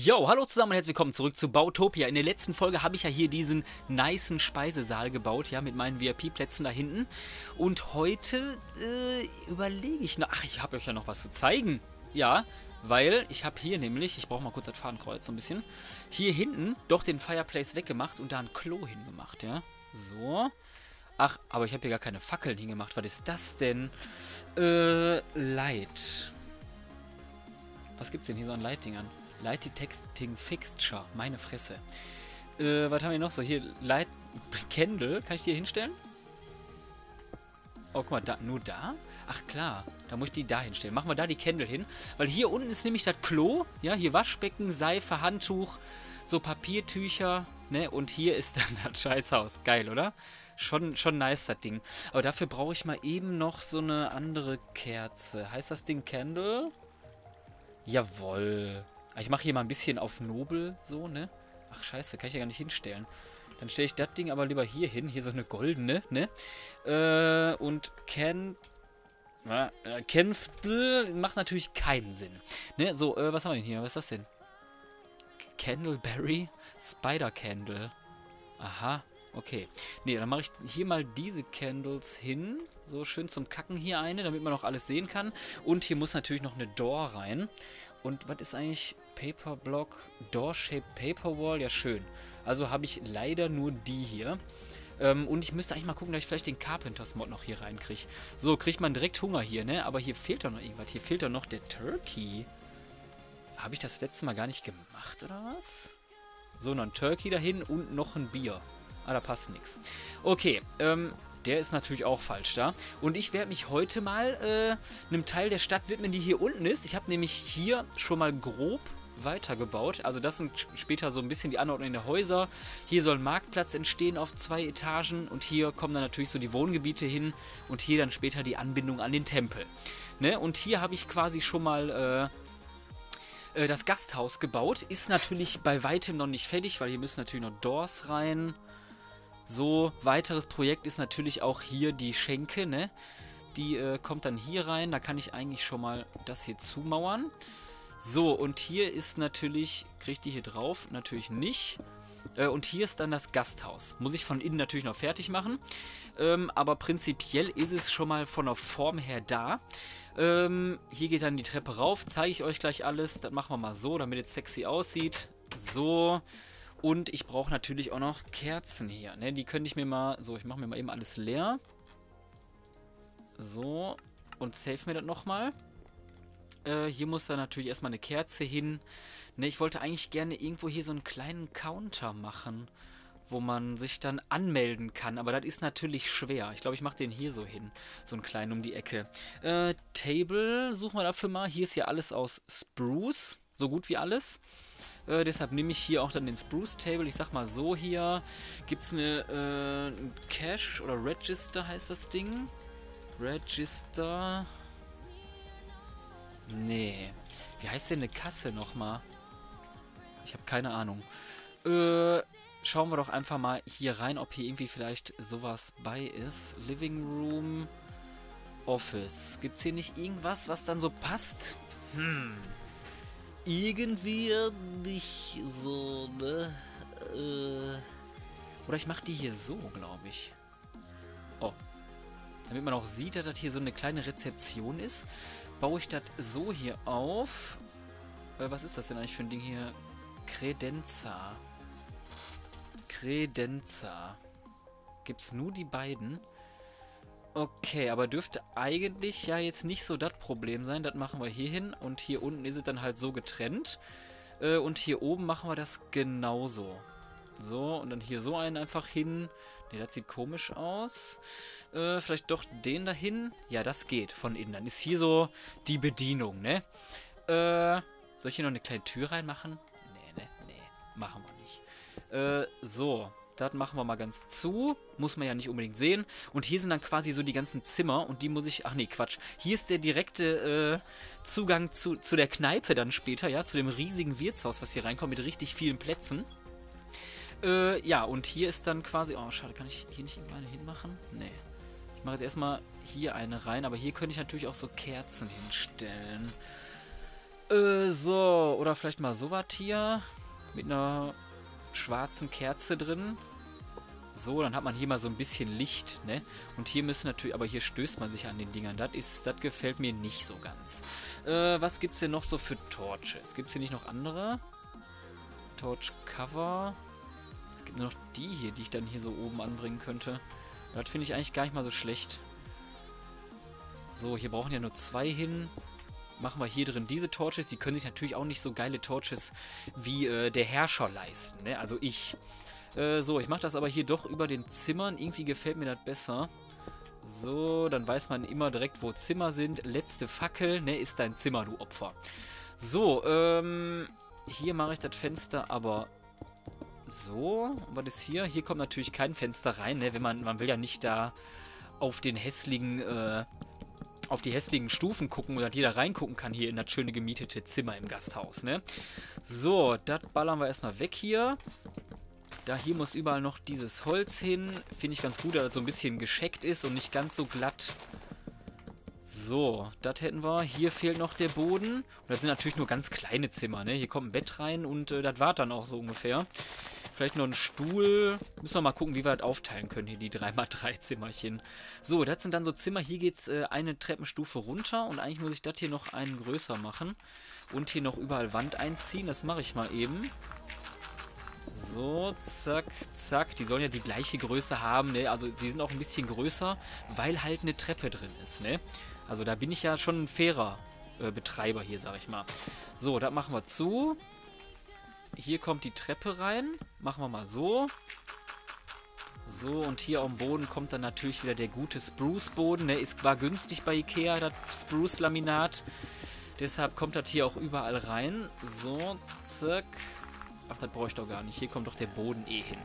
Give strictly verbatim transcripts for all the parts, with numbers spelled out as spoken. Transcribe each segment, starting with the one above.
Yo, hallo zusammen und herzlich willkommen zurück zu Bautopia. In der letzten Folge habe ich ja hier diesen nicen Speisesaal gebaut, ja, mit meinen V I P-Plätzen da hinten. Und heute äh, überlege ich noch, ach, ich habe euch ja noch was zu zeigen. Ja, weil ich habe hier nämlich, ich brauche mal kurz das Fadenkreuz so ein bisschen, hier hinten doch den Fireplace weggemacht und da ein Klo hingemacht, ja. So. Ach, aber ich habe hier gar keine Fackeln hingemacht. Was ist das denn? Äh, Light. Was gibt's denn hier so an Light-Dingern? Light Detecting Fixture. Meine Fresse. Äh, was haben wir noch so? Hier, Light Candle. Kann ich die hier hinstellen? Oh, guck mal, da, nur da? Ach klar, da muss ich die da hinstellen. Machen wir da die Candle hin. Weil hier unten ist nämlich das Klo. Ja, hier Waschbecken, Seife, Handtuch, so Papiertücher. Ne? Und hier ist dann das Scheißhaus. Geil, oder? Schon, schon nice, das Ding. Aber dafür brauche ich mal eben noch so eine andere Kerze. Heißt das Ding Candle? Jawohl. Ich mache hier mal ein bisschen auf Nobel, so, ne? Ach, scheiße, kann ich ja gar nicht hinstellen. Dann stelle ich das Ding aber lieber hier hin. Hier so eine goldene, ne? Äh, und Ken... Äh, Kenftel macht natürlich keinen Sinn. Ne? So, äh, was haben wir denn hier? Was ist das denn? Candleberry? Spider Candle. Aha, okay. Ne, dann mache ich hier mal diese Candles hin. So schön zum Kacken hier eine, damit man auch alles sehen kann. Und hier muss natürlich noch eine Door rein. Und was ist eigentlich Paper Block Door Shaped Paper Wall? Ja, schön. Also habe ich leider nur die hier. Ähm, und ich müsste eigentlich mal gucken, dass ich vielleicht den Carpenters Mod noch hier reinkriege. So, kriegt man direkt Hunger hier, ne? Aber hier fehlt doch noch irgendwas. Hier fehlt doch noch der Turkey. Habe ich das letzte Mal gar nicht gemacht, oder was? So, noch ein Turkey dahin und noch ein Bier. Ah, da passt nichts. Okay, ähm... der ist natürlich auch falsch da. Und ich werde mich heute mal äh, einem Teil der Stadt widmen, die hier unten ist. Ich habe nämlich hier schon mal grob weitergebaut. Also das sind später so ein bisschen die Anordnung der Häuser. Hier soll ein Marktplatz entstehen auf zwei Etagen. Und hier kommen dann natürlich so die Wohngebiete hin. Und hier dann später die Anbindung an den Tempel. Ne? Und hier habe ich quasi schon mal... Äh, äh, das Gasthaus gebaut. Ist natürlich bei weitem noch nicht fertig, weil hier müssen natürlich noch Doors rein. So, weiteres Projekt ist natürlich auch hier die Schenke, ne? Die äh, kommt dann hier rein. Da kann ich eigentlich schon mal das hier zumauern. So, und hier ist natürlich, kriegt die hier drauf? Natürlich nicht. Äh, und hier ist dann das Gasthaus. Muss ich von innen natürlich noch fertig machen. Ähm, aber prinzipiell ist es schon mal von der Form her da. Ähm, hier geht dann die Treppe rauf. Zeige ich euch gleich alles. Das machen wir mal so, damit es sexy aussieht. So. Und ich brauche natürlich auch noch Kerzen hier. Ne? Die könnte ich mir mal... So, ich mache mir mal eben alles leer. So. Und save mir das nochmal. Äh, hier muss dann natürlich erstmal eine Kerze hin. Ne, ich wollte eigentlich gerne irgendwo hier so einen kleinen Counter machen, wo man sich dann anmelden kann. Aber das ist natürlich schwer. Ich glaube, ich mache den hier so hin. So einen kleinen um die Ecke. Äh, Table suchen wir dafür mal. Hier ist ja alles aus Spruce. So gut wie alles. Äh, deshalb nehme ich hier auch dann den Spruce Table. Ich sag mal so hier. Gibt es eine äh, Cache oder Register heißt das Ding? Register. Nee. Wie heißt denn eine Kasse nochmal? Ich habe keine Ahnung. Äh, schauen wir doch einfach mal hier rein, ob hier irgendwie vielleicht sowas bei ist. Living Room. Office. Gibt es hier nicht irgendwas, was dann so passt? Hm. Irgendwie nicht so, ne? Äh, oder ich mache die hier so, glaube ich. Oh. Damit man auch sieht, dass das hier so eine kleine Rezeption ist, baue ich das so hier auf. Äh, was ist das denn eigentlich für ein Ding hier? Credenza. Credenza. Gibt es nur die beiden? Okay, aber dürfte eigentlich ja jetzt nicht so das Problem sein. Das machen wir hier hin und hier unten ist es dann halt so getrennt. Äh, und hier oben machen wir das genauso. So, und dann hier so einen einfach hin. Ne, das sieht komisch aus. Äh, vielleicht doch den dahin. Ja, das geht von innen. Dann ist hier so die Bedienung, ne? Äh, soll ich hier noch eine kleine Tür reinmachen? Nee, ne, nee, machen wir nicht. Äh, so. Das machen wir mal ganz zu. Muss man ja nicht unbedingt sehen. Und hier sind dann quasi so die ganzen Zimmer. Und die muss ich... Ach nee, Quatsch. Hier ist der direkte äh, Zugang zu, zu der Kneipe dann später, ja. Zu dem riesigen Wirtshaus, was hier reinkommt, mit richtig vielen Plätzen. Äh, ja, und hier ist dann quasi... Oh, schade, kann ich hier nicht irgendeine hinmachen? Nee. Ich mache jetzt erstmal hier eine rein. Aber hier könnte ich natürlich auch so Kerzen hinstellen. Äh, Äh, so, oder vielleicht mal sowas hier. Mit einer schwarzen Kerze drin. So, dann hat man hier mal so ein bisschen Licht, ne? Und hier müssen natürlich, aber hier stößt man sich an den Dingern. Das ist, das gefällt mir nicht so ganz. Äh, was gibt's denn noch so für Torches? Gibt's hier nicht noch andere? Torch Cover. Es gibt nur noch die hier, die ich dann hier so oben anbringen könnte. Das finde ich eigentlich gar nicht mal so schlecht. So, hier brauchen ja nur zwei hin. Machen wir hier drin diese Torches. Die können sich natürlich auch nicht so geile Torches wie äh, der Herrscher leisten, ne? Also ich. Äh, so, ich mache das aber hier doch über den Zimmern. Irgendwie gefällt mir das besser. So, dann weiß man immer direkt, wo Zimmer sind. Letzte Fackel, ne, ist dein Zimmer, du Opfer. So, ähm, hier mache ich das Fenster aber so. Was ist hier? Hier kommt natürlich kein Fenster rein, ne, wenn man, man will ja nicht da auf den hässlichen, äh, auf die hässlichen Stufen gucken, dass jeder reingucken kann hier in das schöne gemietete Zimmer im Gasthaus, ne. So, das ballern wir erstmal weg hier. Da hier muss überall noch dieses Holz hin. Finde ich ganz gut, dass das so ein bisschen gescheckt ist und nicht ganz so glatt. So, das hätten wir. Hier fehlt noch der Boden. Und das sind natürlich nur ganz kleine Zimmer, ne? Hier kommt ein Bett rein und äh, das war dann auch so ungefähr. Vielleicht noch ein Stuhl. Müssen wir mal gucken, wie wir das aufteilen können, hier die drei mal drei Zimmerchen. So, das sind dann so Zimmer. Hier geht es äh, eine Treppenstufe runter. Und eigentlich muss ich das hier noch einen größer machen. Und hier noch überall Wand einziehen. Das mache ich mal eben. So, zack, zack. Die sollen ja die gleiche Größe haben, ne? Also die sind auch ein bisschen größer, weil halt eine Treppe drin ist, ne? Also da bin ich ja schon ein fairer äh, Betreiber hier, sag ich mal. So, das machen wir zu. Hier kommt die Treppe rein. Machen wir mal so. So, und hier am Boden kommt dann natürlich wieder der gute Spruce-Boden, ne? Ist, war günstig bei Ikea, das Spruce-Laminat. Deshalb kommt das hier auch überall rein. So, zack. Ach, das brauche ich doch gar nicht. Hier kommt doch der Boden eh hin.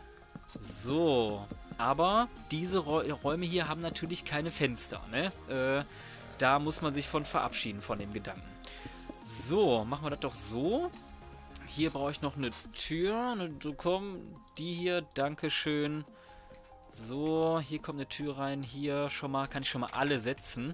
So. Aber diese Räume hier haben natürlich keine Fenster, ne? Äh, da muss man sich von verabschieden, von dem Gedanken. So, machen wir das doch so. Hier brauche ich noch eine Tür. Ne, komm, die hier, dankeschön. So, hier kommt eine Tür rein. Hier schon mal, kann ich schon mal alle setzen.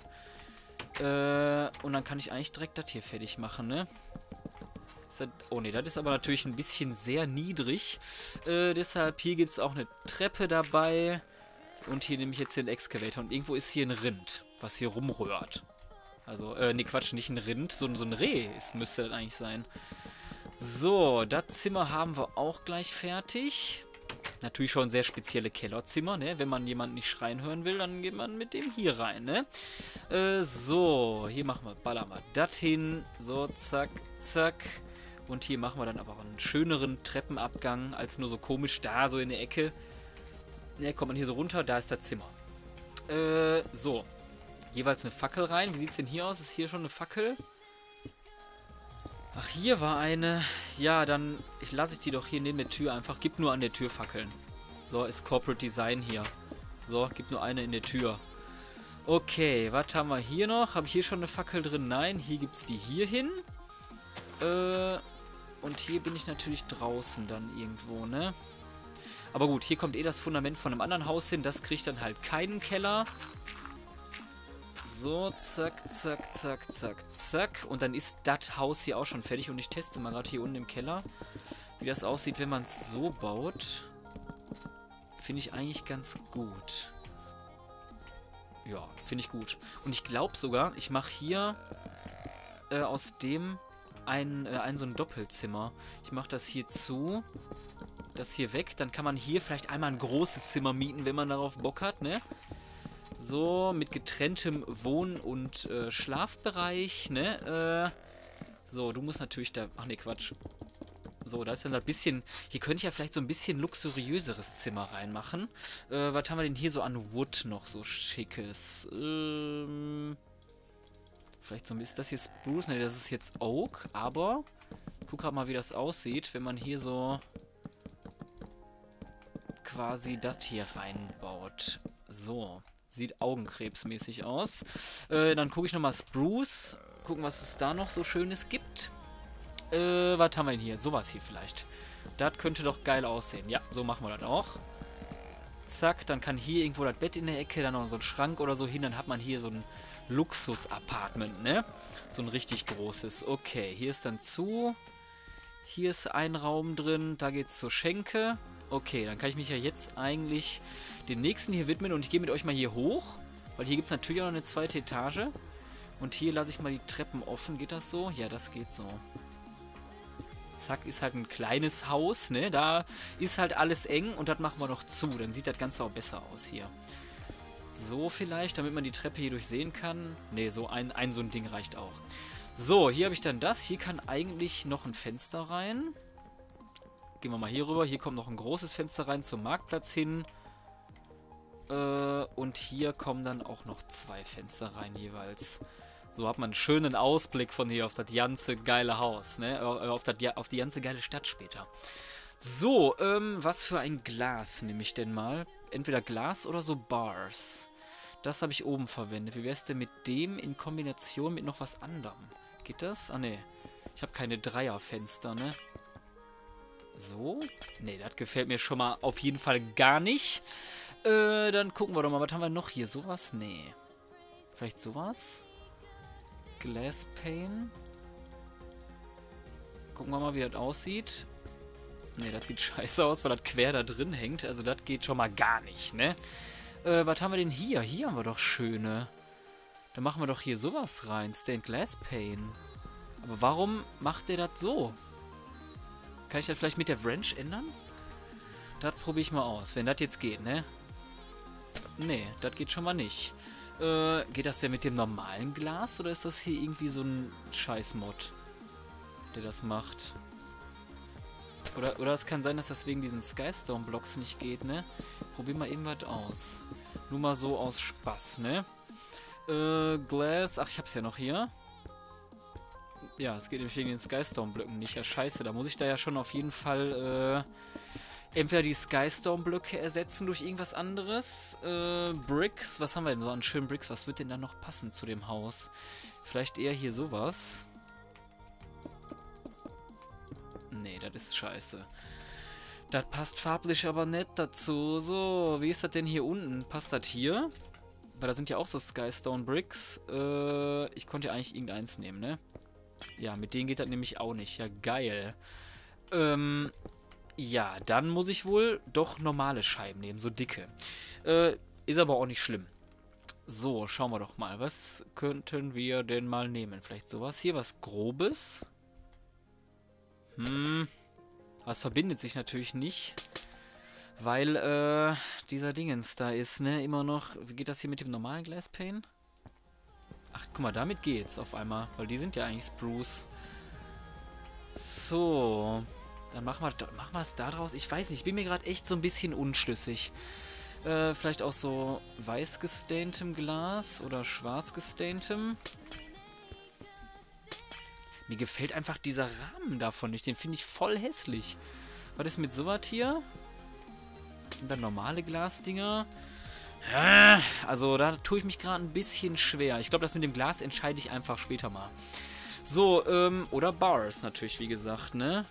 Äh, und dann kann ich eigentlich direkt das hier fertig machen, ne? Das, oh ne, das ist aber natürlich ein bisschen sehr niedrig. Äh, deshalb, hier gibt es auch eine Treppe dabei. Und hier nehme ich jetzt den Excavator. Und irgendwo ist hier ein Rind, was hier rumrührt. Also, äh, ne Quatsch, nicht ein Rind, so, so ein Reh ist, müsste das eigentlich sein. So, das Zimmer haben wir auch gleich fertig. Natürlich schon sehr spezielle Kellerzimmer, ne? Wenn man jemanden nicht schreien hören will, dann geht man mit dem hier rein, ne? Äh, so, hier machen wir, ballern wir das hin. So, zack, zack. Und hier machen wir dann aber einen schöneren Treppenabgang, als nur so komisch da, so in der Ecke. Ja, kommt man hier so runter, da ist das Zimmer. Äh, so. Jeweils eine Fackel rein. Wie sieht es denn hier aus? Ist hier schon eine Fackel? Ach, hier war eine. Ja, dann ich lasse ich die doch hier neben der Tür einfach. Gib nur an der Tür Fackeln. So, ist Corporate Design hier. So, gib nur eine in der Tür. Okay, was haben wir hier noch? Habe ich hier schon eine Fackel drin? Nein, hier gibt es die hier hin. Äh, und hier bin ich natürlich draußen dann irgendwo, ne? Aber gut, hier kommt eh das Fundament von einem anderen Haus hin. Das kriegt dann halt keinen Keller. So, zack, zack, zack, zack, zack. Und dann ist das Haus hier auch schon fertig. Und ich teste mal gerade hier unten im Keller, wie das aussieht, wenn man es so baut. Finde ich eigentlich ganz gut. Ja, finde ich gut. Und ich glaube sogar, ich mache hier äh, aus dem ein, äh, ein so ein Doppelzimmer. Ich mache das hier zu. Das hier weg. Dann kann man hier vielleicht einmal ein großes Zimmer mieten, wenn man darauf Bock hat, ne? So, mit getrenntem Wohn- und äh, Schlafbereich, ne? Äh, so, du musst natürlich da... Ach ne, Quatsch. So, da ist dann ein bisschen... Hier könnte ich ja vielleicht so ein bisschen luxuriöseres Zimmer reinmachen. Äh, was haben wir denn hier so an Wood noch so schickes? Ähm... Vielleicht so ein bisschen... Ist das hier Spruce? Ne, das ist jetzt Oak, aber... Ich guck gerade mal, wie das aussieht, wenn man hier so... quasi das hier reinbaut. So... Sieht augenkrebsmäßig aus. Äh, dann gucke ich nochmal Spruce. Gucken, was es da noch so Schönes gibt. Äh, was haben wir denn hier? Sowas hier vielleicht. Das könnte doch geil aussehen. Ja, so machen wir das auch. Zack, dann kann hier irgendwo das Bett in der Ecke, dann noch so ein Schrank oder so hin. Dann hat man hier so ein Luxus-Apartment, ne? So ein richtig großes. Okay, hier ist dann zu. Hier ist ein Raum drin. Da geht's zur Schenke. Okay, dann kann ich mich ja jetzt eigentlich den nächsten hier widmen. Und ich gehe mit euch mal hier hoch. Weil hier gibt es natürlich auch noch eine zweite Etage. Und hier lasse ich mal die Treppen offen. Geht das so? Ja, das geht so. Zack, ist halt ein kleines Haus, ne? Da ist halt alles eng und das machen wir noch zu. Dann sieht das Ganze auch besser aus hier. So vielleicht, damit man die Treppe hier durchsehen kann. Ne, so ein, ein so ein Ding reicht auch. So, hier habe ich dann das. Hier kann eigentlich noch ein Fenster rein. Gehen wir mal hier rüber. Hier kommt noch ein großes Fenster rein zum Marktplatz hin. Äh, und hier kommen dann auch noch zwei Fenster rein jeweils. So hat man einen schönen Ausblick von hier auf das ganze geile Haus, ne? Äh, auf, das, auf die ganze geile Stadt später. So, ähm, was für ein Glas nehme ich denn mal? Entweder Glas oder so Bars. Das habe ich oben verwendet. Wie wäre es denn mit dem in Kombination mit noch was anderem? Geht das? Ah, ne. Ich habe keine Dreierfenster, ne? So? Ne, das gefällt mir schon mal auf jeden Fall gar nicht. Äh, dann gucken wir doch mal, was haben wir noch hier? Sowas? Nee. Vielleicht sowas? Glass Pane. Gucken wir mal, wie das aussieht. Ne, das sieht scheiße aus, weil das quer da drin hängt. Also das geht schon mal gar nicht, ne? Äh, was haben wir denn hier? Hier haben wir doch schöne. Dann machen wir doch hier sowas rein. Stained Glass Pane. Aber warum macht der das so? Kann ich das vielleicht mit der Wrench ändern? Das probiere ich mal aus, wenn das jetzt geht, ne? Ne, das geht schon mal nicht. Äh, geht das denn mit dem normalen Glas oder ist das hier irgendwie so ein Scheiß-Mod, der das macht? Oder, oder es kann sein, dass das wegen diesen Skystone-Blocks nicht geht, ne? Probier mal eben was aus. Nur mal so aus Spaß, ne? Äh, Glass. Ach, ich hab's ja noch hier. Ja, es geht nämlich wegen den Skystone-Blöcken nicht. Ja, scheiße. Da muss ich da ja schon auf jeden Fall, äh, entweder die Skystone-Blöcke ersetzen durch irgendwas anderes. Äh, Bricks. Was haben wir denn so an schönen Bricks? Was wird denn da noch passen zu dem Haus? Vielleicht eher hier sowas. Nee, das ist scheiße. Das passt farblich aber nicht dazu. So, wie ist das denn hier unten? Passt das hier? Weil da sind ja auch so Skystone Bricks. Äh, ich konnte ja eigentlich irgendeins nehmen, ne? Ja, mit denen geht das nämlich auch nicht. Ja, geil. Ähm, ja, dann muss ich wohl doch normale Scheiben nehmen, so dicke. Äh, ist aber auch nicht schlimm. So, schauen wir doch mal. Was könnten wir denn mal nehmen? Vielleicht sowas hier, was Grobes? Hm, was verbindet sich natürlich nicht, weil, äh, dieser Dingens da ist, ne, immer noch, wie geht das hier mit dem normalen Glass Pane? Ach, guck mal, damit geht's auf einmal, weil die sind ja eigentlich Spruce. So, dann machen wir, machen wir es da draus. Ich weiß nicht, ich bin mir gerade echt so ein bisschen unschlüssig. Äh, vielleicht auch so weiß gestaintem Glas oder schwarz gestaintem. Mir gefällt einfach dieser Rahmen davon nicht. Den finde ich voll hässlich. Was ist mit sowas hier? Sind da normale Glasdinger? Also da tue ich mich gerade ein bisschen schwer. Ich glaube, das mit dem Glas entscheide ich einfach später mal. So, ähm, oder Bars natürlich, wie gesagt, ne?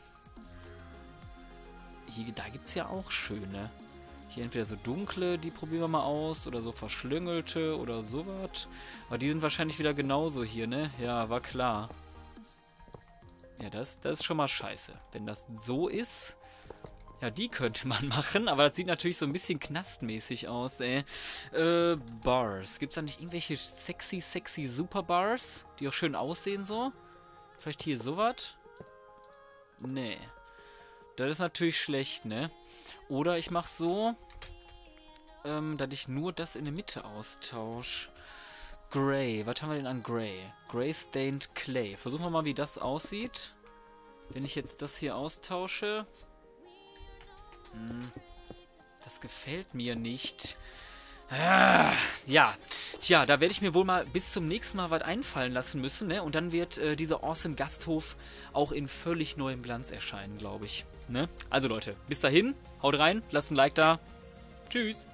Hier, da gibt es ja auch schöne. Hier entweder so dunkle, die probieren wir mal aus. Oder so verschlüngelte oder sowas. Aber die sind wahrscheinlich wieder genauso hier, ne? Ja, war klar. Ja, das, das ist schon mal scheiße. Wenn das so ist, ja, die könnte man machen, aber das sieht natürlich so ein bisschen knastmäßig aus, ey. Äh, Bars. Gibt es da nicht irgendwelche sexy, sexy Super-Bars, die auch schön aussehen so? Vielleicht hier sowas? Nee. Das ist natürlich schlecht, ne? Oder ich mache so, ähm, dass ich nur das in der Mitte austausche. Grey. Was haben wir denn an Grey? Grey Stained Clay. Versuchen wir mal, wie das aussieht. Wenn ich jetzt das hier austausche. Hm, das gefällt mir nicht. Ah, ja. Tja, da werde ich mir wohl mal bis zum nächsten Mal was einfallen lassen müssen, ne? Und dann wird äh, dieser Awesome Gasthof auch in völlig neuem Glanz erscheinen, glaube ich. Ne? Also Leute, bis dahin. Haut rein, lasst ein Like da. Tschüss.